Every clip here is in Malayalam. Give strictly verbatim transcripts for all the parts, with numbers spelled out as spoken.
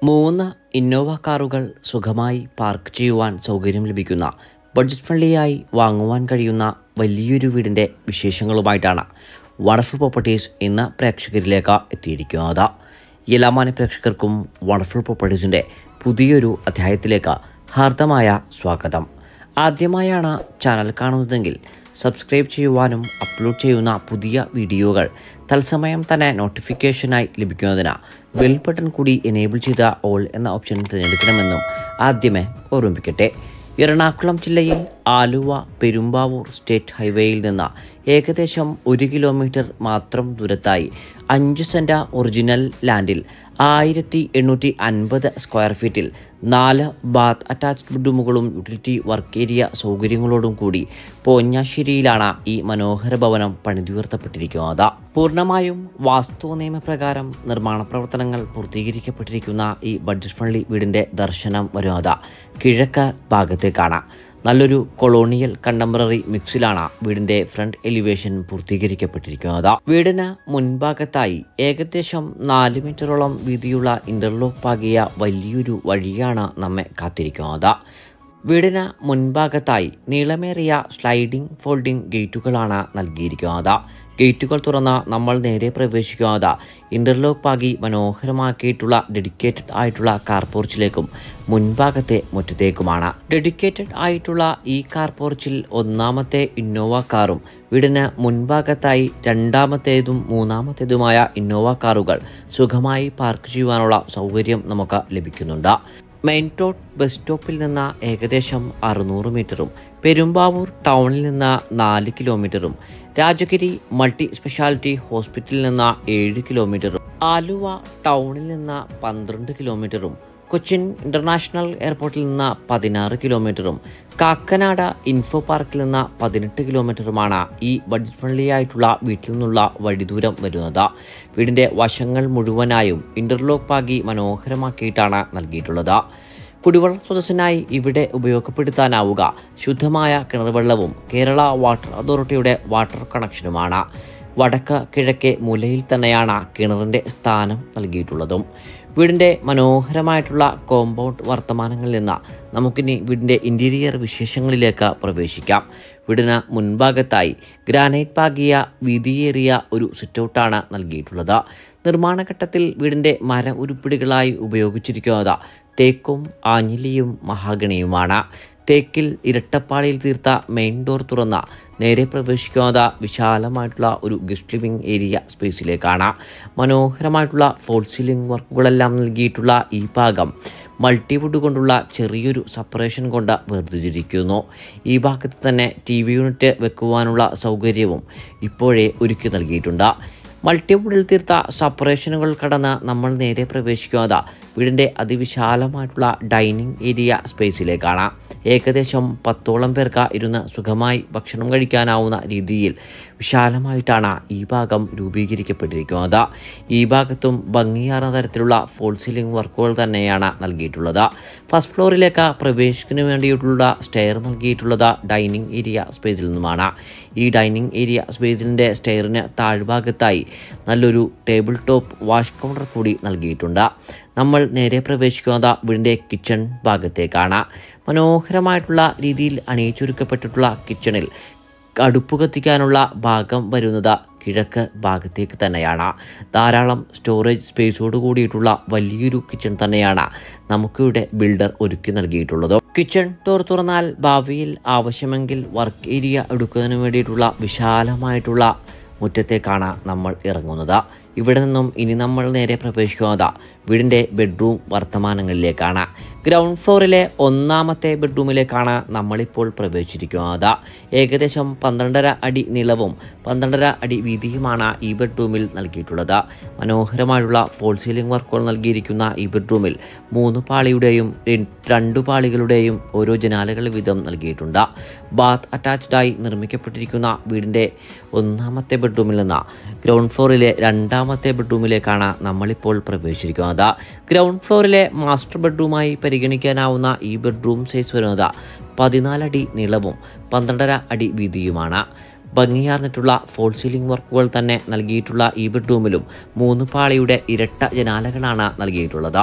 മൂന്ന് ഇന്നോവ കാറുകൾ സുഖമായി പാർക്ക് ചെയ്യുവാൻ സൗകര്യം ലഭിക്കുന്ന ബഡ്ജറ്റ് ഫ്രണ്ട്ലിയായി വാങ്ങുവാൻ കഴിയുന്ന വലിയൊരു വീടിൻ്റെ വിശേഷങ്ങളുമായിട്ടാണ് വണ്ടർഫുൾ പ്രോപ്പർട്ടീസ് ഇന്ന് പ്രേക്ഷകരിലേക്ക് എത്തിയിരിക്കുന്നത്. എല്ലാ മാന്യ പ്രേക്ഷകർക്കും വണ്ടർഫുൾ പ്രോപ്പർട്ടീസിൻ്റെ പുതിയൊരു അധ്യായത്തിലേക്ക് ഹാർദമായ സ്വാഗതം. ആദ്യമായാണ് ചാനൽ കാണുന്നതെങ്കിൽ സബ്സ്ക്രൈബ് ചെയ്യുവാനും അപ്ലോഡ് ചെയ്യുന്ന പുതിയ വീഡിയോകൾ തത്സമയം തന്നെ നോട്ടിഫിക്കേഷനായി ലഭിക്കുന്നതിന് ബെൽ ബട്ടൺ കൂടി എനേബിൾ ചെയ്ത ഓൾ എന്ന ഓപ്ഷൻ തിരഞ്ഞെടുക്കണമെന്നും ആദ്യമേ ഓർമ്മിപ്പിക്കട്ടെ. എറണാകുളം ജില്ലയിൽ ആലുവ പെരുമ്പാവൂർ സ്റ്റേറ്റ് ഹൈവേയിൽ നിന്ന് ഏകദേശം ഒരു കിലോമീറ്റർ മാത്രം ദൂരത്തായി അഞ്ച് സെൻറ് ഒറിജിനൽ ലാൻഡിൽ ആയിരത്തി എണ്ണൂറ്റി അൻപത് സ്ക്വയർ ഫീറ്റിൽ നാല് ബാത്ത് അറ്റാച്ച്ഡ് ബെഡ്റൂമുകളും യൂട്ടിലിറ്റി വർക്ക് ഏരിയ സൗകര്യങ്ങളോടും കൂടി പോഞ്ഞാശ്ശേരിയിലാണ് ഈ മനോഹര ഭവനം പണിതുയർത്തപ്പെട്ടിരിക്കുന്നത്. പൂർണ്ണമായും വാസ്തു നിയമപ്രകാരം നിർമ്മാണ പ്രവർത്തനങ്ങൾ പൂർത്തീകരിക്കപ്പെട്ടിരിക്കുന്ന ഈ ബഡ്ജറ്റ് ഫ്രണ്ട്ലി വീടിൻ്റെ ദർശനം വരുന്നത് കിഴക്ക് ഭാഗത്തേക്കാണ്. നല്ലൊരു കൊളോണിയൽ കണ്ടംപററി മിക്സിലാണ് വീടിൻ്റെ ഫ്രണ്ട് എലിവേഷൻ പൂർത്തീകരിക്കപ്പെട്ടിരിക്കുന്നത്. വീടിന് മുൻഭാഗത്തായി ഏകദേശം നാല് മീറ്ററോളം വീതിയുള്ള ഇന്റർലോക്ക് പാകിയ വലിയൊരു വഴിയാണ് നമ്മെ കാത്തിരിക്കുന്നത്. വീടിന് മുൻഭാഗത്തായി നീളമേറിയ സ്ലൈഡിംഗ് ഫോൾഡിംഗ് ഗേറ്റുകളാണ് നൽകിയിരിക്കുന്നത്. ഗേറ്റുകൾ തുറന്ന് നമ്മൾ നേരെ പ്രവേശിക്കുന്നത് ഇന്റർലോക്ക് പാകി മനോഹരമാക്കിയിട്ടുള്ള ഡെഡിക്കേറ്റഡ് ആയിട്ടുള്ള കാർ പോർച്ചിലേക്കും മുൻഭാഗത്തെ മുറ്റത്തേക്കുമാണ്. ഡെഡിക്കേറ്റഡ് ആയിട്ടുള്ള ഈ കാർ പോർച്ചിൽ ഒന്നാമത്തെ ഇന്നോവ കാറും വീടിന് മുൻഭാഗത്തായി രണ്ടാമത്തേതും മൂന്നാമത്തേതുമായ ഇന്നോവ കാറുകൾ സുഖമായി പാർക്ക് ചെയ്യുവാനുള്ള സൗകര്യം നമുക്ക് ലഭിക്കുന്നുണ്ട്. മെയിൻ റോഡ് ബസ് സ്റ്റോപ്പിൽ നിന്ന് ഏകദേശം അറുന്നൂറ് മീറ്ററും പെരുമ്പാവൂർ ടൗണിൽ നിന്ന് നാല് കിലോമീറ്ററും രാജഗിരി മൾട്ടി സ്പെഷ്യാലിറ്റി ഹോസ്പിറ്റലിൽ നിന്ന് ഏഴ് കിലോമീറ്ററും ആലുവ ടൗണിൽ നിന്ന് പന്ത്രണ്ട് കിലോമീറ്ററും കൊച്ചിൻ ഇന്റർനാഷണൽ എയർപോർട്ടിൽ നിന്ന് പതിനാറ് കിലോമീറ്ററും കാക്കനാട് ഇൻഫോ പാർക്കിൽ നിന്ന് പതിനെട്ട് കിലോമീറ്ററുമാണ് ഈ ബഡ്ജറ്റ് ഫ്രണ്ട്ലി ആയിട്ടുള്ള വീട്ടിൽ നിന്നുള്ള വഴിദൂരം വരുന്നത്. വീടിൻ്റെ വശങ്ങൾ മുഴുവനായും ഇന്റർലോക്ക് പാകി മനോഹരമാക്കിയിട്ടാണ് നൽകിയിട്ടുള്ളത്. കുടിവെള്ള സ്രോതസ്സിനായി ഇവിടെ ഉപയോഗപ്പെടുത്താനാവുക ശുദ്ധമായ കിണർവെള്ളവും കേരള വാട്ടർ അതോറിറ്റിയുടെ വാട്ടർ കണക്ഷനുമാണ്. വടക്ക് കിഴക്കേ മൂലയിൽ തന്നെയാണ് കിണറിൻ്റെ സ്ഥാനം നൽകിയിട്ടുള്ളതും. വീടിൻ്റെ മനോഹരമായിട്ടുള്ള കോമ്പൗണ്ട് വർത്തമാനങ്ങളിൽ നിന്ന് നമുക്കിനി വീടിൻ്റെ ഇൻറ്റീരിയർ വിശേഷങ്ങളിലേക്ക് പ്രവേശിക്കാം. വീടിന് മുൻഭാഗത്തായി ഗ്രാനൈറ്റ് പാകിയ വീതിയേറിയ ഒരു സിറ്റൗട്ടാണ് നൽകിയിട്ടുള്ളത്. നിർമ്മാണഘട്ടത്തിൽ വീടിൻ്റെ മര ഉരുപ്പിടികളായി ഉപയോഗിച്ചിരിക്കുന്നത് തേക്കും ആഞ്ഞിലിയും മഹാഗണിയുമാണ്. തേക്കിൽ ഇരട്ടപ്പാളിയിൽ തീർത്ത മെയിൻ ഡോർ തുറന്ന നേരെ പ്രവേശിക്കാതെ വിശാലമായിട്ടുള്ള ഒരു ഗസ്റ്റ് ലിവിംഗ് ഏരിയ സ്പേസിലേക്കാണ്. മനോഹരമായിട്ടുള്ള ഫോൾ സീലിംഗ് വർക്കുകളെല്ലാം നൽകിയിട്ടുള്ള ഈ ഭാഗം മൾട്ടിവുഡ് കൊണ്ടുള്ള ചെറിയൊരു സെപ്പറേഷൻ കൊണ്ട് വേർതിരിച്ചിരിക്കുന്നു. ഈ ഭാഗത്ത് തന്നെ ടി വി യൂണിറ്റ് വെക്കുവാനുള്ള സൗകര്യവും ഇപ്പോഴേ ഒരുക്കി നൽകിയിട്ടുണ്ട്. മൾട്ടിവുഡിൽ തീർത്ത സെപ്പറേഷനുകൾ കടന്ന് നമ്മൾ നേരെ പ്രവേശിക്കുന്നത് വീടിൻ്റെ അതിവിശാലമായിട്ടുള്ള ഡൈനിങ് ഏരിയ സ്പേസിലേക്കാണ്. ഏകദേശം പത്തോളം പേർക്ക് ഇരുന്ന് സുഖമായി ഭക്ഷണം കഴിക്കാനാവുന്ന രീതിയിൽ വിശാലമായിട്ടാണ് ഈ ഭാഗം രൂപീകരിക്കപ്പെട്ടിരിക്കുന്നത്. ഈ ഭാഗത്തും ഭംഗിയാർന്ന തരത്തിലുള്ള ഫോൾ സീലിംഗ് വർക്കുകൾ തന്നെയാണ് നൽകിയിട്ടുള്ളത്. ഫസ്റ്റ് ഫ്ലോറിലേക്ക് പ്രവേശിക്കുന്നതിന് വേണ്ടിയിട്ടുള്ള സ്റ്റെയർ നൽകിയിട്ടുള്ളത് ഡൈനിങ് ഏരിയ സ്പേസിൽ നിന്നുമാണ്. ഈ ഡൈനിങ് ഏരിയ സ്പേസിൻ്റെ സ്റ്റെയറിന് താഴ്ഭാഗത്തായി നല്ലൊരു ടേബിൾ ടോപ്പ് വാഷ് കൗണ്ടർ കൂടി നൽകിയിട്ടുണ്ട്. നമ്മൾ നേരെ പ്രവേശിക്കുന്നത് വീടിൻ്റെ കിച്ചൺ ഭാഗത്തേക്കാണ്. മനോഹരമായിട്ടുള്ള രീതിയിൽ അണിയിച്ചൊരുക്കപ്പെട്ടിട്ടുള്ള കിച്ചണിൽ അടുപ്പ് കത്തിക്കാനുള്ള ഭാഗം വരുന്നത് കിഴക്ക് ഭാഗത്തേക്ക് തന്നെയാണ്. ധാരാളം സ്റ്റോറേജ് സ്പേസോട് കൂടിയിട്ടുള്ള വലിയൊരു കിച്ചൺ തന്നെയാണ് നമുക്കിവിടെ ബിൽഡർ ഒരുക്കി നൽകിയിട്ടുള്ളത്. കിച്ചൺ ഡോർ തുറന്നാൽ ഭാവിയിൽ ആവശ്യമെങ്കിൽ വർക്ക് ഏരിയ എടുക്കുന്നതിന് വേണ്ടിയിട്ടുള്ള വിശാലമായിട്ടുള്ള മുറ്റത്തേക്കാണ് നമ്മൾ ഇറങ്ങുന്നത്. ഇവിടെ നിന്നും ഇനി നമ്മൾ നേരെ പ്രവേശിക്കുന്നത് വീടിൻ്റെ ബെഡ്റൂം വർത്തമാനങ്ങളിലേക്കാണ്. ഗ്രൗണ്ട് ഫ്ലോറിലെ ഒന്നാമത്തെ ബെഡ്റൂമിലേക്കാണ് നമ്മളിപ്പോൾ പ്രവേശിച്ചിരിക്കുന്നത്. ഏകദേശം പന്ത്രണ്ടര അടി നീളവും പന്ത്രണ്ടര അടി വീതിയുമാണ് ഈ ബെഡ്റൂമിൽ നൽകിയിട്ടുള്ളത്. മനോഹരമായുള്ള ഫോൾ സീലിംഗ് വർക്കുകൾ നൽകിയിരിക്കുന്ന ഈ ബെഡ്റൂമിൽ മൂന്ന് പാളിയുടെയും രണ്ടു പാളികളുടെയും ഓരോ ജനാലകൾ വീതം നൽകിയിട്ടുണ്ട്. ബാത്ത് അറ്റാച്ച്ഡായി നിർമ്മിക്കപ്പെട്ടിരിക്കുന്ന വീടിൻ്റെ ഒന്നാമത്തെ ബെഡ്റൂമിൽ നിന്ന് ഗ്രൗണ്ട് ഫ്ലോറിലെ രണ്ടാമത്തെ ബെഡ്റൂമിലേക്കാണ് നമ്മളിപ്പോൾ പ്രവേശിച്ചിരിക്കുന്നത്. ഗ്രൗണ്ട് ഫ്ലോറിലെ മാസ്റ്റർ ബെഡ്റൂമായി പരിഗണിക്കാനാവുന്ന ഈ ബെഡ്റൂം സൈസ് വരുന്നത് പതിനാലടി നീളവും പന്ത്രണ്ടര അടി വീതിയുമാണ്. ഭംഗിയാർന്നിട്ടുള്ള ഫോൾ സീലിംഗ് വർക്കുകൾ തന്നെ നൽകിയിട്ടുള്ള ഈ ബെഡ്റൂമിലും മൂന്ന് പാളിയുടെ ഇരട്ട ജനാലകളാണ് നൽകിയിട്ടുള്ളത്.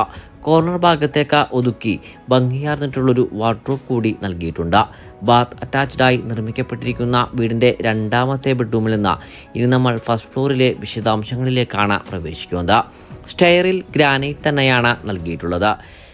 കോർണർ ഭാഗത്തേക്ക് ഒതുക്കി ഭംഗിയാർന്നിട്ടുള്ളൊരു വാർഡ്രോബ് കൂടി നൽകിയിട്ടുണ്ട്. ബാത്ത് അറ്റാച്ച്ഡായി നിർമ്മിക്കപ്പെട്ടിരിക്കുന്ന വീടിൻ്റെ രണ്ടാമത്തെ ബെഡ്റൂമിൽ നിന്ന് ഇനി നമ്മൾ ഫസ്റ്റ് ഫ്ലോറിലെ വിശദാംശങ്ങളിലേക്കാണ് പ്രവേശിക്കുന്നത്. സ്റ്റെയറിൽ ഗ്രാനൈറ്റ് തന്നെയാണ് നൽകിയിട്ടുള്ളത്.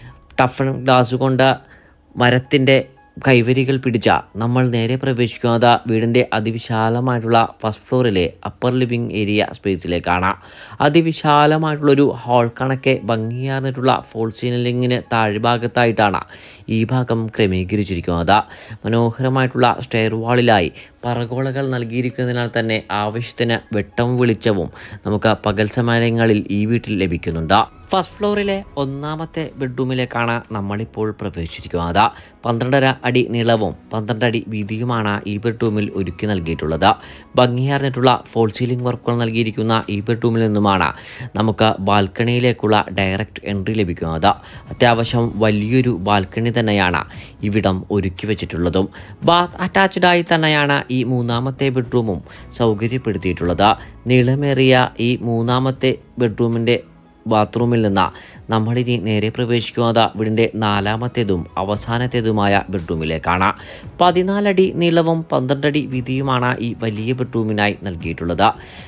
ടഫൺ ഗ്ലാസ് കൊണ്ട് മരത്തിൻ്റെ കൈവരികൾ പിടിച്ച നമ്മൾ നേരെ പ്രവേശിക്കുന്നത് വീടിൻ്റെ അതിവിശാലമായിട്ടുള്ള ഫസ്റ്റ് ഫ്ലോറിലെ അപ്പർ ലിവിംഗ് ഏരിയ സ്പേസിലേക്കാണ്. അതിവിശാലമായിട്ടുള്ളൊരു ഹാൾ കണക്കെ ഭംഗിയാർന്നിട്ടുള്ള ഫോൾ സീലിംഗിന് താഴ്ഭാഗത്തായിട്ടാണ് ഈ ഭാഗം ക്രമീകരിച്ചിരിക്കുന്നത്. മനോഹരമായിട്ടുള്ള സ്റ്റെയർ വാളിലായി പറകോളകൾ നൽകിയിരിക്കുന്നതിനാൽ തന്നെ ആവശ്യത്തിന് വെട്ടവും വെളിച്ചവും നമുക്ക് പകൽ സമയങ്ങളിൽ ഈ വീട്ടിൽ ലഭിക്കുന്നുണ്ട്. ഫസ്റ്റ് ഫ്ലോറിലെ ഒന്നാമത്തെ ബെഡ്റൂമിലേക്കാണ് നമ്മളിപ്പോൾ പ്രവേശിച്ചിരിക്കുന്നത്. പന്ത്രണ്ടര അടി നീളവും പന്ത്രണ്ട് അടി വീതിയുമാണ് ഈ ബെഡ്റൂമിൽ ഒരുക്കി നൽകിയിട്ടുള്ളത്. ഭംഗിയാർന്നിട്ടുള്ള ഫോൾ സീലിംഗ് വർക്കുകൾ നൽകിയിരിക്കുന്ന ഈ ബെഡ്റൂമിൽ നിന്നുമാണ് നമുക്ക് ബാൽക്കണിയിലേക്കുള്ള ഡയറക്റ്റ് എൻട്രി ലഭിക്കുന്നത്. അത്യാവശ്യം വലിയൊരു ബാൽക്കണി തന്നെയാണ് ഇവിടം ഒരുക്കി വെച്ചിട്ടുള്ളതും. ബാത്ത് അറ്റാച്ച്ഡായി തന്നെയാണ് ഈ മൂന്നാമത്തെ ബെഡ്റൂമും സൗകര്യപ്പെടുത്തിയിട്ടുള്ളത്. നീളമേറിയ ഈ മൂന്നാമത്തെ ബെഡ്റൂമിൻ്റെ ബാത്റൂമിൽ നിന്ന് നമ്മളിനി നേരെ പ്രവേശിക്കുന്നത് വീടിൻ്റെ നാലാമത്തേതും അവസാനത്തേതുമായ ബെഡ്റൂമിലേക്കാണ്. പതിനാലടി നീളവും പന്ത്രണ്ടടി വീതിയുമാണ് ഈ വലിയ ബെഡ്റൂമിനായി നൽകിയിട്ടുള്ളത്.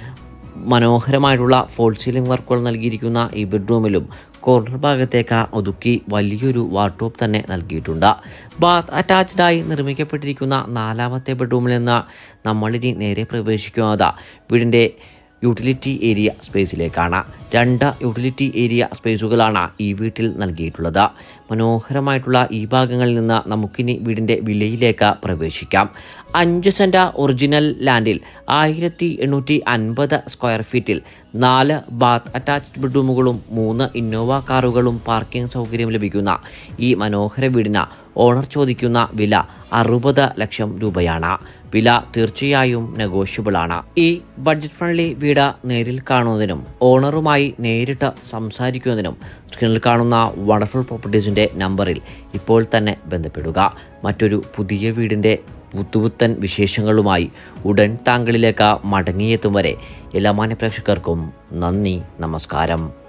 മനോഹരമായിട്ടുള്ള ഫോൾ സീലിംഗ് വർക്കുകൾ നൽകിയിരിക്കുന്ന ഈ ബെഡ്റൂമിലും കോർണർ ഭാഗത്തേക്ക് ഒതുക്കി വലിയൊരു വാർഡ്രോബ് തന്നെ നൽകിയിട്ടുണ്ട്. ബാത്ത് അറ്റാച്ച്ഡായി നിർമ്മിക്കപ്പെട്ടിരിക്കുന്ന നാലാമത്തെ ബെഡ്റൂമിൽ നിന്ന് നമ്മളിനി നേരെ പ്രവേശിക്കുന്നത് വീടിൻ്റെ യൂട്ടിലിറ്റി ഏരിയ സ്പേസിലേക്കാണ്. രണ്ട് യൂട്ടിലിറ്റി ഏരിയ സ്പേസുകളാണ് ഈ വീട്ടിൽ നൽകിയിട്ടുള്ളത്. മനോഹരമായിട്ടുള്ള ഈ ഭാഗങ്ങളിൽ നിന്ന് നമുക്കിനി വീടിൻ്റെ വിലയിലേക്ക് പ്രവേശിക്കാം. അഞ്ച് സെൻറ്റ് ഒറിജിനൽ ലാൻഡിൽ ആയിരത്തി എണ്ണൂറ്റി അൻപത് സ്ക്വയർ ഫീറ്റിൽ നാല് ബാത്ത് അറ്റാച്ച്ഡ് ബെഡ്റൂമുകളും മൂന്ന് ഇന്നോവ കാറുകളും പാർക്കിംഗ് സൗകര്യം ലഭിക്കുന്ന ഈ മനോഹര വീടിന് ഓണർ ചോദിക്കുന്ന വില അറുപത് ലക്ഷം രൂപയാണ്. വില തീർച്ചയായും നെഗോഷ്യബിൾ ആണ്. ഈ ബഡ്ജറ്റ് ഫ്രണ്ട്ലി വീട് നേരിൽ കാണുന്നതിനും ഓണറുമായി നേരിട്ട് സംസാരിക്കുന്നതിനും സ്ക്രീനിൽ കാണുന്ന വണ്ടർഫുൾ പ്രോപ്പർട്ടീസിൻ്റെ നമ്പറിൽ ഇപ്പോൾ തന്നെ ബന്ധപ്പെടുക. മറ്റൊരു പുതിയ വീടിൻ്റെ പുത്തുപുത്തൻ വിശേഷങ്ങളുമായി ഉടൻ താങ്കളിലേക്ക് മടങ്ങിയെത്തും വരെ എല്ലാ മാന്യ പ്രേക്ഷകർക്കും നന്ദി, നമസ്കാരം.